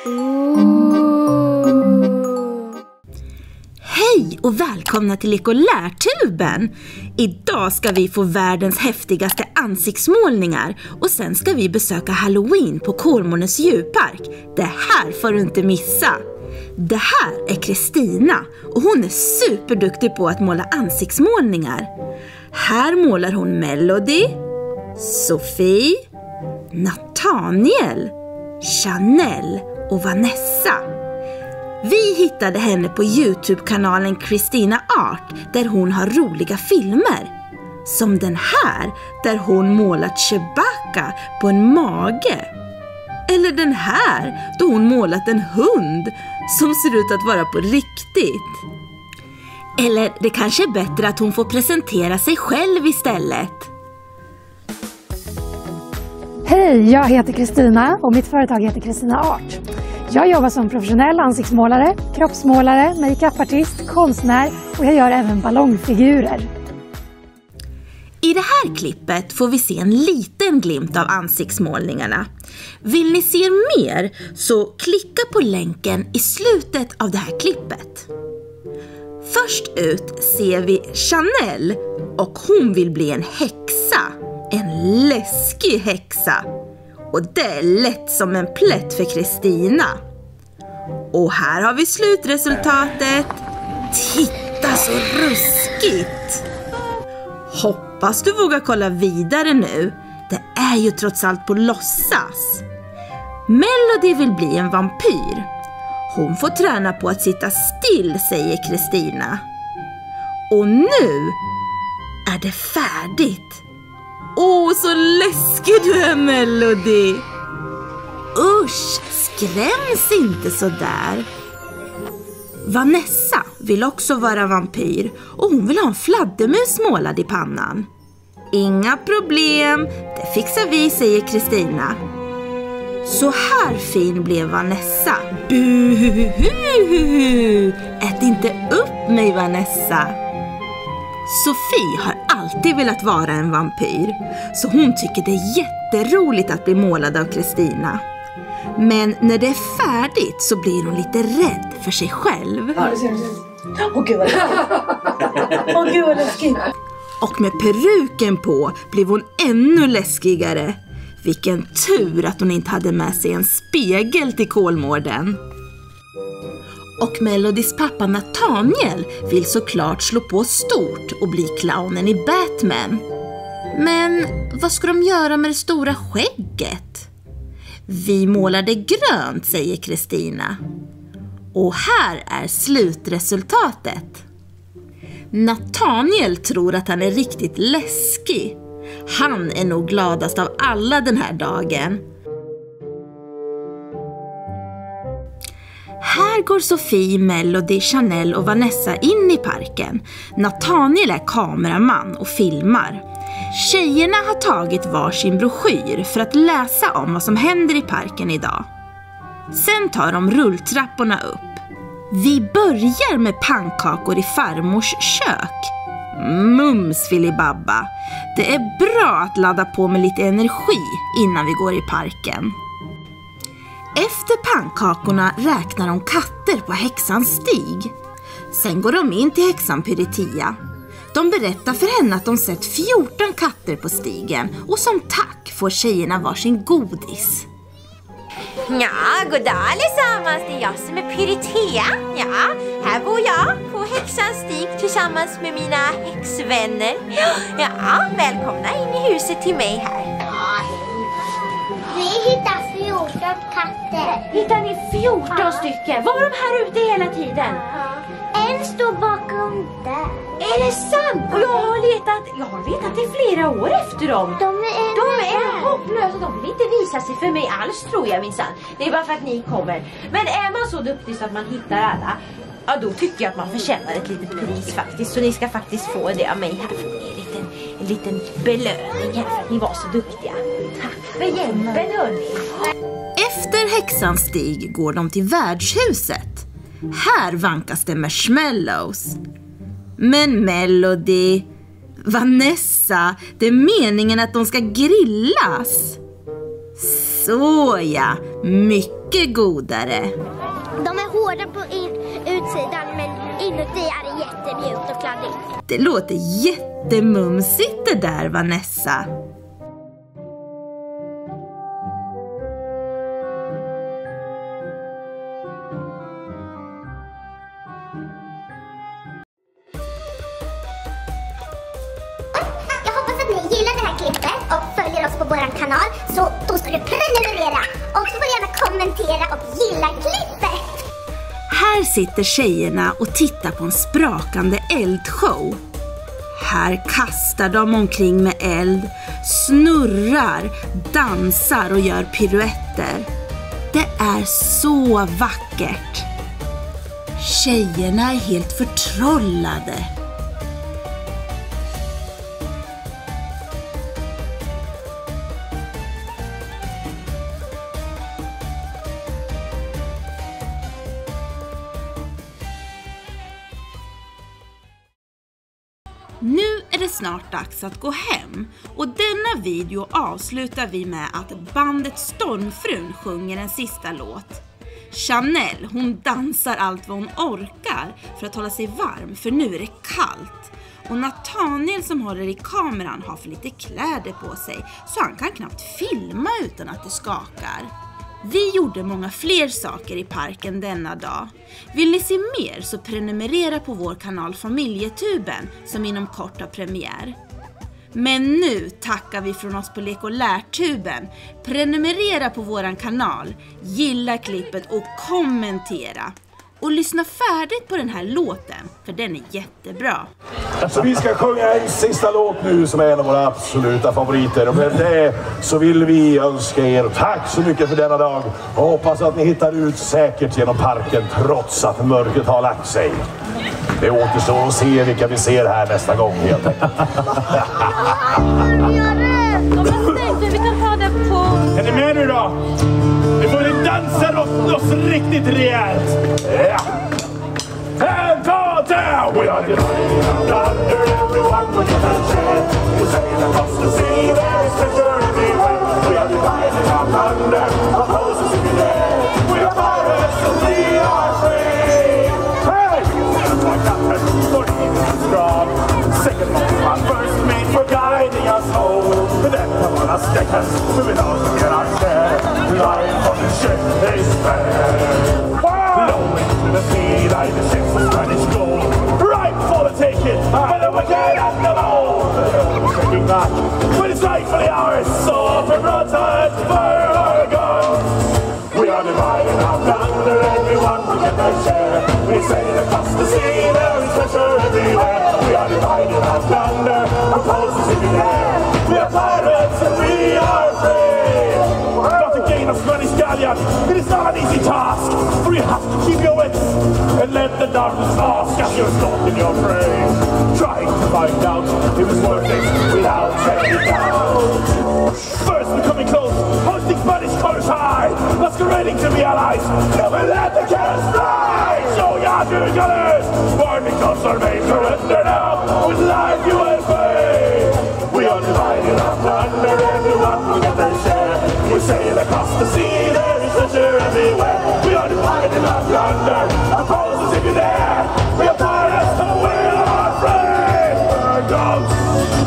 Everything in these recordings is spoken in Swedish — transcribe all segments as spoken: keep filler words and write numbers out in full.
Hej och välkomna till Lek- och lärtuben! Idag ska vi få världens häftigaste ansiktsmålningar och sen ska vi besöka Halloween på Kolmårdens djurpark. Det här får du inte missa! Det här är Kristina och hon är superduktig på att måla ansiktsmålningar. Här målar hon Melody, Sofie, Nathaniel, Chanel och Vanessa. Vi hittade henne på YouTube-kanalen Kristina Art där hon har roliga filmer. Som den här där hon målat Chewbacca på en mage. Eller den här då hon målat en hund som ser ut att vara på riktigt. Eller det kanske är bättre att hon får presentera sig själv istället. Hej, jag heter Kristina och mitt företag heter Kristina Art. Jag jobbar som professionell ansiktsmålare, kroppsmålare, makeupartist, konstnär och jag gör även ballongfigurer. I det här klippet får vi se en liten glimt av ansiktsmålningarna. Vill ni se mer så klicka på länken i slutet av det här klippet. Först ut ser vi Chanel och hon vill bli en häxa. En läskig häxa. Och det är lätt som en plätt för Kristina. Och här har vi slutresultatet. Titta så ruskigt! Hoppas du vågar kolla vidare nu. Det är ju trots allt på låtsas. Melody vill bli en vampyr. Hon får träna på att sitta still, säger Kristina. Och nu är det färdigt. Åh, så läskig du är, Melody. Usch, skräms inte så där. Vanessa vill också vara vampyr och hon vill ha en fladdermus målad i pannan. Inga problem, det fixar vi, säger Kristina. Så här fin blev Vanessa. Buhuhuhu! Ät inte upp mig, Vanessa. Sofie har alltid velat vara en vampyr, så hon tycker det är jätteroligt att bli målad av Kristina. Men när det är färdigt så blir hon lite rädd för sig själv. Ja, det ser ut. Åh gud vad läskigt. Åh gud vad läskigt. Och med peruken på blev hon ännu läskigare. Vilken tur att hon inte hade med sig en spegel till Kolmården. Och Melodys pappa Nathaniel vill såklart slå på stort och bli clownen i Batman. Men vad ska de göra med det stora skägget? Vi målar det grönt, säger Kristina. Och här är slutresultatet. Nathaniel tror att han är riktigt läskig. Han är nog gladast av alla den här dagen. Här går Sofie, Melody, Chanel och Vanessa in i parken. Nathaniel är kameraman och filmar. Tjejerna har tagit varsin broschyr för att läsa om vad som händer i parken idag. Sen tar de rulltrapporna upp. Vi börjar med pannkakor i farmors kök. Mums, filibabba. Det är bra att ladda på med lite energi innan vi går i parken. Efter pannkakorna räknar de katter på häxans stig. Sen går de in till häxan Pyritia. De berättar för henne att de sett fjorton katter på stigen och som tack får tjejerna varsin godis. Ja, god dag allesammans. Det är jag som är Pyritia. Ja, här bor jag på häxans stig tillsammans med mina häxvänner. Ja, välkomna in i huset till mig här. Vi hittar fjorton katter. Hittar ni fjorton stycken? Var de här ute hela tiden? En står bakom där. Är det sant? Och jag har letat, jag har letat i flera år efter dem. De är, de är hopplösa, de vill inte visa sig för mig alls, tror jag minsann. Det är bara för att ni kommer. Men är man så duktig så att man hittar alla, ja då tycker jag att man förtjänar ett litet pris faktiskt. Så ni ska faktiskt få det av mig här. En liten, en liten belöning här för att ni var så duktiga. Tack för hjälpen, hörni. Efter häxans stig går de till värdshuset. Här vankas det marshmallows. Men Melody, Vanessa, det är meningen att de ska grillas. Så ja, mycket godare. De är hårda på in, utsidan men inuti är det jättemjukt och kladdigt. Det låter jättemumsigt det där, Vanessa. Jag hoppas att ni gillar det här klippet och följer oss på vår kanal. Så då ska du prenumerera och så får du gärna kommentera och gilla klippet. Här sitter tjejerna och tittar på en sprakande eldshow. Här kastar de omkring med eld, snurrar, dansar och gör piruetter. Det är så vackert. Tjejerna är helt förtrollade. Nu är det snart dags att gå hem och denna video avslutar vi med att bandet Stormfrun sjunger en sista låt. Chanel, hon dansar allt vad hon orkar för att hålla sig varm, för nu är det kallt. Och Nathaniel som håller i kameran har för lite kläder på sig så han kan knappt filma utan att det skakar. Vi gjorde många fler saker i parken denna dag. Vill ni se mer så prenumerera på vår kanal Familjetuben som inom kort har premiär. Men nu tackar vi från oss på Lek och Lärtuben. Prenumerera på våran kanal, gilla klippet och kommentera. Och lyssna färdigt på den här låten, för den är jättebra. Så vi ska sjunga en sista låt nu som är en av våra absoluta favoriter. Och med det så vill vi önska er tack så mycket för denna dag. Och hoppas att ni hittar ut säkert genom parken trots att mörkret har lagt sig. Det återstår att se vilka vi ser här nästa gång helt enkelt. Vi kan ta det på... Är ni med nu då? Vi får dansa loss riktigt rejält. Ja! And go down! We are divided under everyone will get a chance. You say across the sea there is treasure everywhere. We are divided under opposes in the air. We are pirates and we are free. Hey! Just like that for evening strong. Second one first mate for guiding us home. But then come on us deckers, moving on to get our share. Lying on the ship is fair. Low into the sea, like the ships of Spanish gold. Right for the taking, but then we get at the mold. Taking back, but it's rightfully ours. So for broadside, fire our guns. We are divided out under everyone to get their share. We sail across the sea, there is treasure everywhere. We are divided out under, opposes in the air. We are pirates and we are free. Not to gain a Spanish galleon, it is not an easy task. For you have to keep your wits and let the darkness ask as you're stalking your prey. Trying to find out if it was worth it without taking it down. First we're coming close, hosting Spanish colors high. Masquerading to be allies, never let the cannons fly. Show your true colors, warning clubs are made to enter now. With life you will pay. We are divided up under everyone will get their share. We sail across the sea, there is treasure everywhere. We are divided up under, opposes if you're there. We are pirates and we are free. Burn dogs.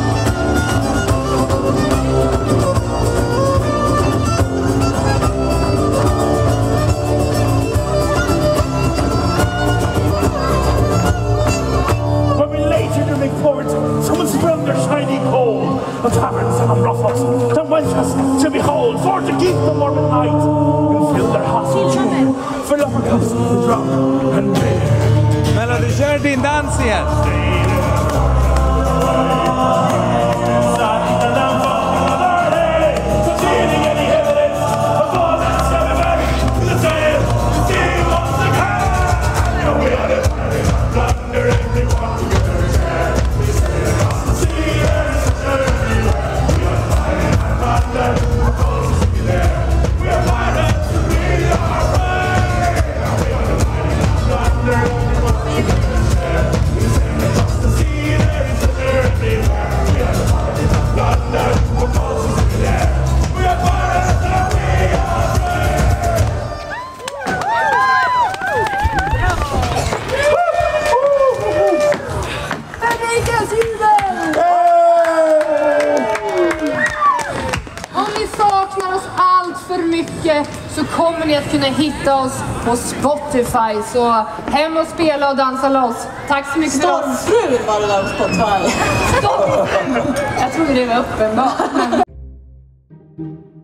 When we later to make forward, someone sprung their shining coal. The taverns and brothels, the wenches to behold, for to keep them warm at night, and fill their hearts with joy, for lover cups to drunk and beer. Melody, kör din dans igen. Under saknar oss allt för mycket så kommer ni att kunna hitta oss på Spotify. Så hem och spela och dansa loss. Tack så mycket för oss. Stormfrun var det där på Spotify. Stormfrun! Jag trodde det var uppenbart.